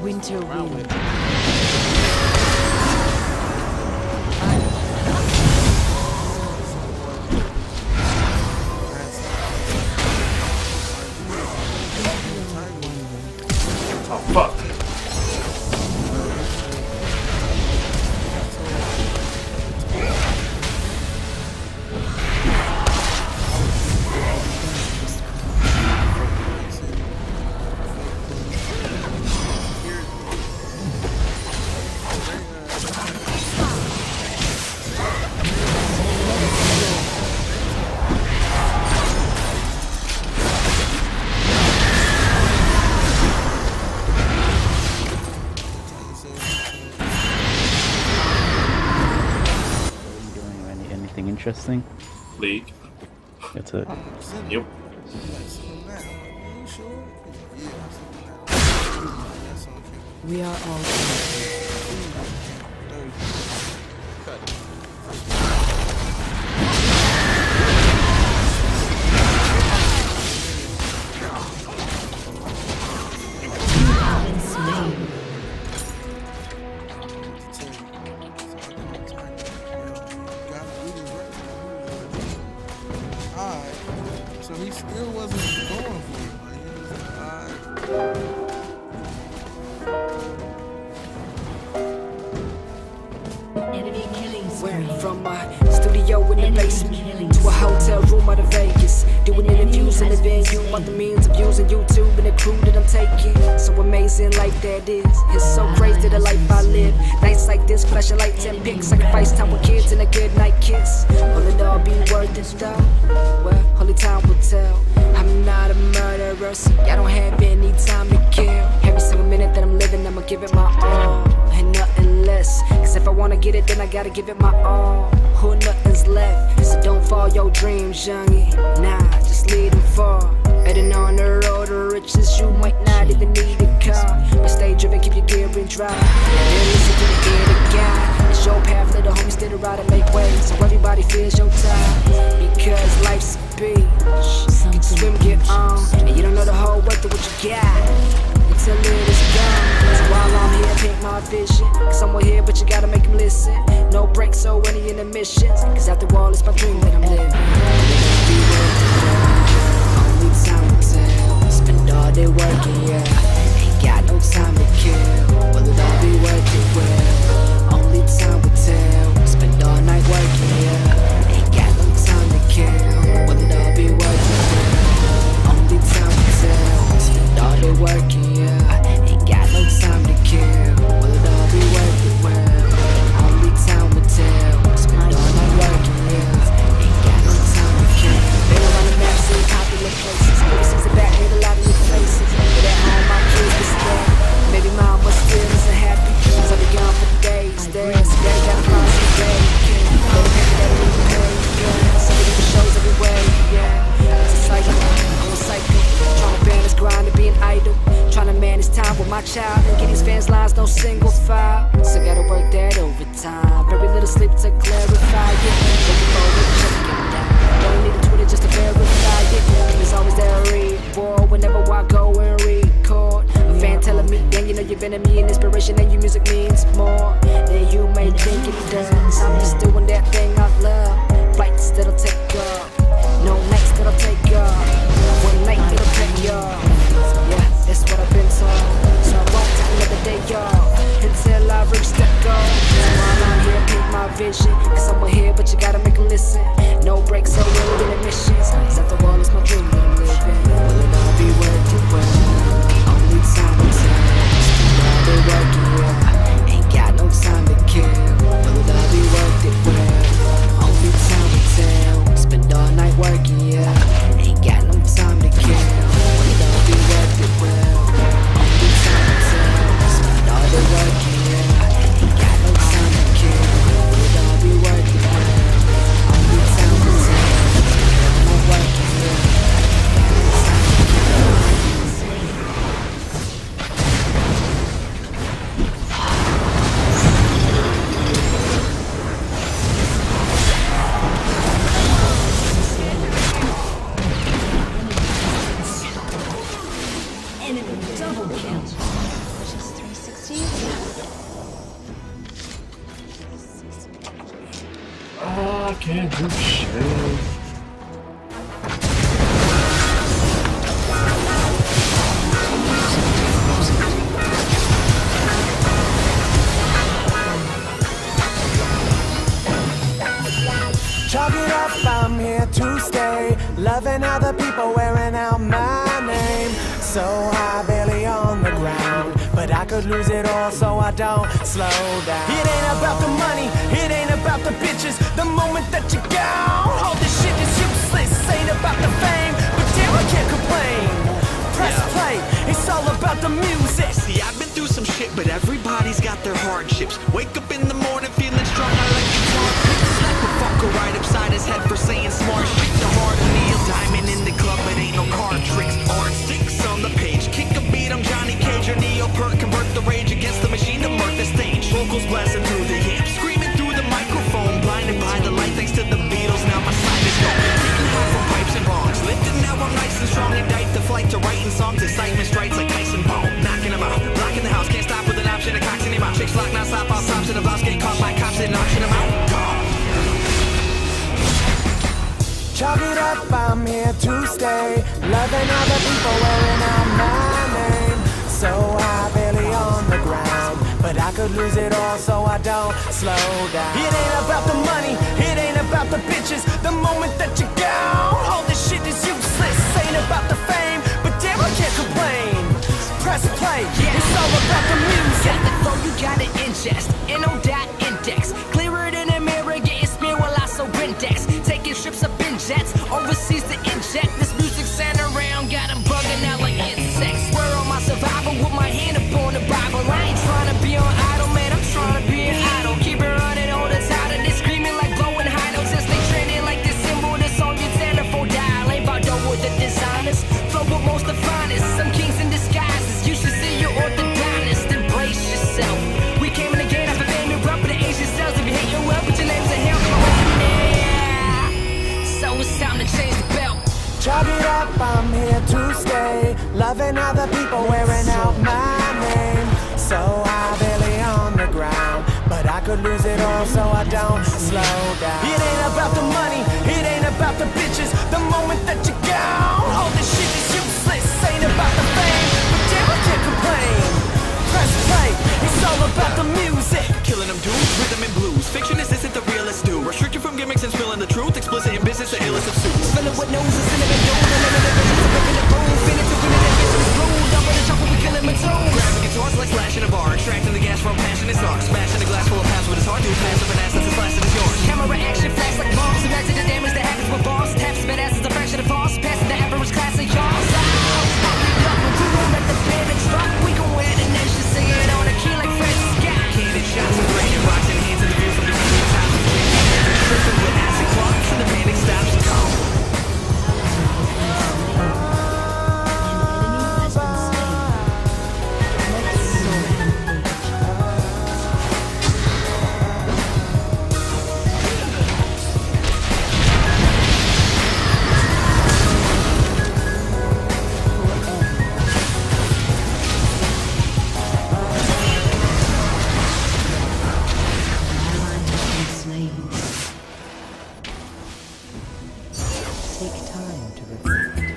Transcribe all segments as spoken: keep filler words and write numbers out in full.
Winter wind. Oh fuck. Interesting. League. That's it. Yep. We are all So he still wasn't going for it. Like, he was like, alright. Went from my studio in the basement to a hotel room out of Vegas, doing interviews in the venue about the means of using YouTube and the crew that I'm taking. So amazing like that is. It's so crazy the life I live. Nights like this, flashing lights and pics, sacrifice time with kids and a good night kiss. Will it all be worth it though? Well, only time will tell. I'm not a murderer, so I don't have any time to kill. Every single minute that I'm living, I'ma give it my all and nothing less. Cause if I wanna get it, then I gotta give it my all. Who nothing's left, so don't fall your dreams, youngie. Nah, just lead them far. Heading on the road to riches, you might not even need a car. But stay driven, keep your gear in drive. Then listen to the ear to God. It's your path, let the homies stay to ride and make waves, so everybody feels your time. Because life's a beach, get swim, get on, and you don't know the whole worth of what you got until it is gone. So while I'm here, paint my vision. Cause someone here, but you gotta make them listen. No breaks or any intermissions. Cause after all, it's my dream that I'm living. Only time will tell. Spend all day working, yeah. Ain't got no time to kill. Will it all be worth it? Well, only time will tell. Spend all night working, yeah. Ain't got no time to kill. Will it all be worth it? Well, only time will tell. Spend all day working, yeah. Ain't got no time to kill. Will it all be worth it? Well, only time will tell. Spend all night working, yeah. Ain't got no time to kill. Been around the map, seen popular places. Overseas and back, made a lot of new faces. But at home, my kids was scared. Baby mama still isn't happy. Cause I'll be gone for the days. Days, they gotta find some day. Go to pay that we pay, yeah. Some of these shows every way, yeah. It's a cycle, I'm a cycle. Trying to ban this grind and being idle. Trying to manage time with my child and get these fans lines, no single file. So gotta work that overtime. Very little sleep to clarify it. Looking forward, checking down. Don't need a Twitter just to verify it. There's always that reward whenever I go and record. A fan telling me, then you know you've been to me an inspiration and your music means more than you may think it does. I'm just doing that thing I love. Flights that'll take off, no nights that'll take off. One night that'll pay off. Yeah, that's what I've been told. So I won't take another day off until I reach that goal. So while I'm here, paint my vision. Cause someone here, but you gotta make them listen. No breaks, no real intermissions. Cause after all, it's my dream that I'm living. Will it all be worth it? Well, only time will tell. Spend all day working, yeah. Ain't got no time to kill. Will it all be I can't do shit. Chalk it up, I'm here to stay. Loving how the people wearing out my name. So high, barely on the ground, but I could lose it all, so I don't slow down. It ain't about the money, it ain't about the bitches. The moment that you're gone, all this shit is useless. Ain't about the fame, but damn, I can't complain. Press play, it's all about the music. See, I've been through some shit, but everybody's got their hardships. Wake up in the morning feeling strong, I like guitar picks. Slap a fucker right upside his head for saying smart shit. The heart of Neil Diamond in the club, it ain't no card tricks. Art six on the page, kick a beat, I'm Johnny Cage or Neo Perk. Convert the rage against the machine to murk the stage. Vocals blasting through the amp, screaming through the microphone. Blinded by the light thanks to the Beatles, now my side is gone. Kicking hard from pipes and bongs, lifting now I'm nice and strong. Indict the flight to writing songs, excitement strikes like Tyson Bone. Knocking them out, blocking the house, can't stop with an option, a cocks in your mouth. Chicks lock, not stop, all stops in the blouse, getting caught by cops and auction them out. Chalk it up, I'm here to stay. Loving how the people wearing out my name. So high, barely on the ground, but I could lose it all, so I don't slow down. It ain't about the money, it ain't about the bitches. The moment that you're gone, all this shit is useless. Ain't about the fame, but damn, I can't complain. Press play, it's all about the music. Got the flow, you gotta ingest. N O dot index. Clearer than a mirror, getting smeared while I so index. Taking strips up in jets, overseas to inject. This music sent around, got them bugging out like insects. Swear on my survival with my hand upon the Bible. I ain't trying to be on idle, man, I'm trying to be an idol. Keep it running all the time, and they screaming like blowing high notes. As they trending like this symbol that's on your telephone dial. Ain't about done with the designers, flow with most the finest. Some kings in disguises, you should see your orthodontist. Embrace yourself. We came in again after fame and rub with the Asian cells. If you hate your well, put your names in hell, come away from there. So it's time to change the belt. Chalk it up, I'm here to stay. Loving how the people wearing out my name. So high, barely on the ground, but I could lose it all, so I don't slow down. It ain't about the money, it ain't about the bitches. The moment that you're gone, all this shit is useless. Ain't about the fame, but damn, I can't complain. Press play, it's all about the music. Killing them dudes, rhythm and blues. Fictionists isn't the realest do. Restricted from gimmicks and spilling the truth. Explicit in business, the illest of suits. Fill it with nose and cinnamon dough. And then the bitches are ripping the bone. Finish to win it, that bitch is blue. Double the chocolate, we killing my toes. Grabbing guitars like slashing a bar. Extracting the gas from passion and sparks. Smashing the glass full of pass with his heart. Do pass up an ass that's as fast as it's yours. Camera action, flash like bombs. Imagine the damage that happens with bombs. Taps, bad asses, a fraction of false. Passing the average class of y'all. We gon' let the band drop. We gon' wear the nation singing on a key like Fred Scott. Candid shots and raining rocks and hands in the view from the street top. Tripping with acid clogs and the panic stops. Take time to reflect.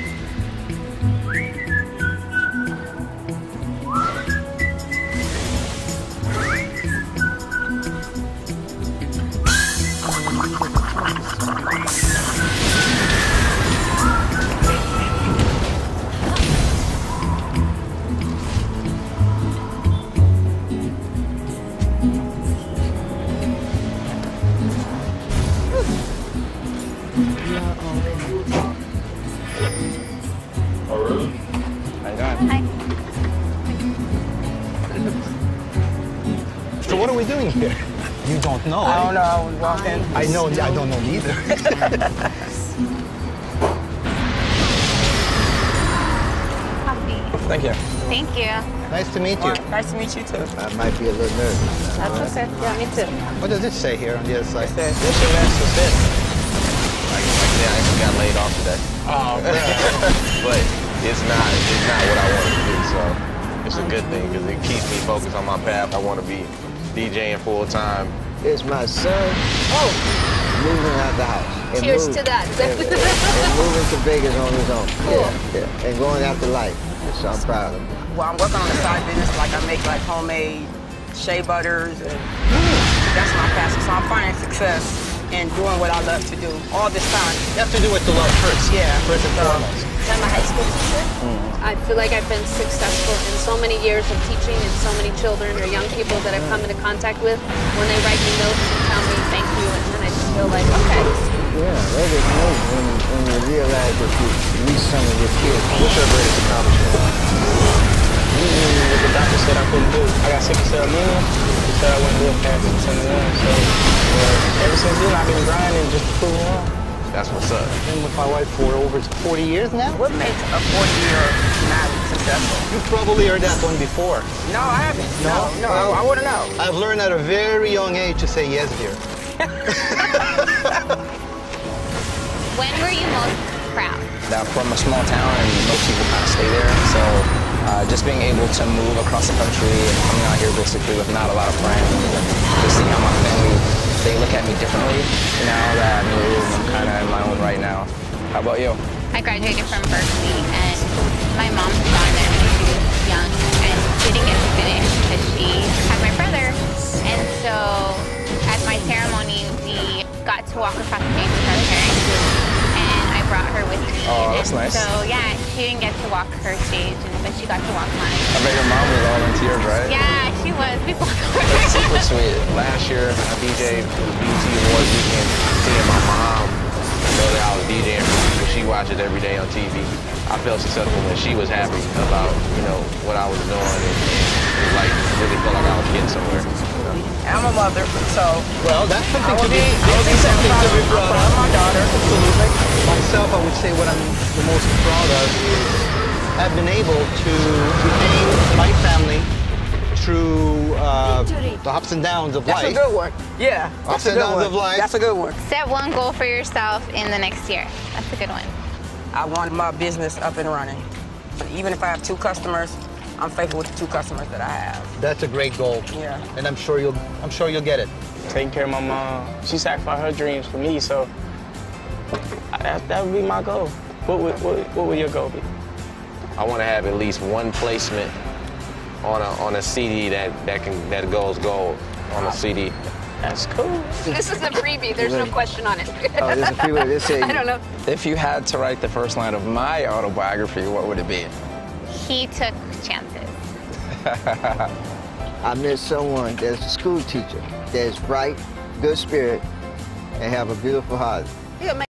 So what are we doing here? You don't know. I don't know. I was walking. I know. I don't know either. Coffee. Thank you. Thank you. Nice to meet you. Nice to meet you too. I might be a little nervous. That's okay. Yeah, me too. What does it say here on the other side? It says, "Wish you best of fit." Like, like yeah, I actually got laid off today. Oh, but it's not, it's not what I wanted to do, so it's a good thing because it keeps me focused on my path. I want to be DJing full time. Here's my son. Oh! moving out the house. And Cheers move- to that. And, and, and moving to Vegas on his own. Cool. Yeah, yeah. And going after life. So I'm proud of him. Well, I'm working on a side business, like I make like homemade shea butters, and that's my passion. So I'm finding success in doing what I love to do all this time. You have to do what you love first. Yeah. First and So, foremost. I'm a high school teacher. I feel like I've been successful in so many years of teaching and so many children or young people that I've come into contact with. When they write me notes and tell me thank you, and then I just feel like, okay. Yeah, that is amazing when, when you realize that you reach some of your kids. What's your greatest accomplishment? Usually what the doctor said I couldn't do. I got sickle cell anemia. He said I wouldn't live past seventy-one. So uh, ever since then I've been grinding just to prove him wrong. That's what's up. Been with my wife for over forty years now. What makes a forty-year marriage successful? You probably heard that one before. No, I haven't. No, no, Well, I wouldn't know. I've learned at a very young age to say yes, dear. When were you most proud? I'm from a small town and most people kind of stay there. So uh, just being able to move across the country and coming out here basically with not a lot of friends, to see how my family, they look at me differently now that I moved. I'm kind of in my own right now. How about you? I graduated from Berkeley, and my mom had gone there when she was young, and she didn't get to finish because she had my brother. And so at my ceremony, we got to walk across the stage with her parents, and I brought her with me. Oh, that's and nice. So yeah, she didn't get to walk her stage, and, but she got to walk mine. I bet your mom was all into yours, right? Yeah, she was. We both were. That's super sweet. Last year, I D J'd for the B E T Awards weekend. Seeing my mom know that I was DJing for people she watches every day on T V. I felt successful when she was happy about, you know, what I was doing, and, and like really felt like I was getting somewhere. I'm a mother, so Well, that's something I to would be, be, I would be that's so something proud to be of, I'm proud proud of of. my daughter, absolutely. Myself, I would say what I'm the most proud of is I've been able to retain my family through uh, the ups and downs of That's life. a good one. Yeah, Ups that's a and good downs one. of life. That's a good one. Set one goal for yourself in the next year. That's a good one. I want my business up and running. Even if I have two customers, I'm faithful with the two customers that I have. That's a great goal. Yeah. And I'm sure you'll I'm sure you'll get it. Taking care of my mom. She sacrificed her dreams for me, so I, that, that would be my goal. What would, what, what would your goal be? I want to have at least one placement on a on a C D that that can that goes gold on a C D. That's cool. This is a freebie. There's no question on it. Oh, there's a few they say. I don't know. If you had to write the first line of my autobiography, what would it be? He took chances. I met someone that's a school teacher that's bright, good spirit, and have a beautiful heart.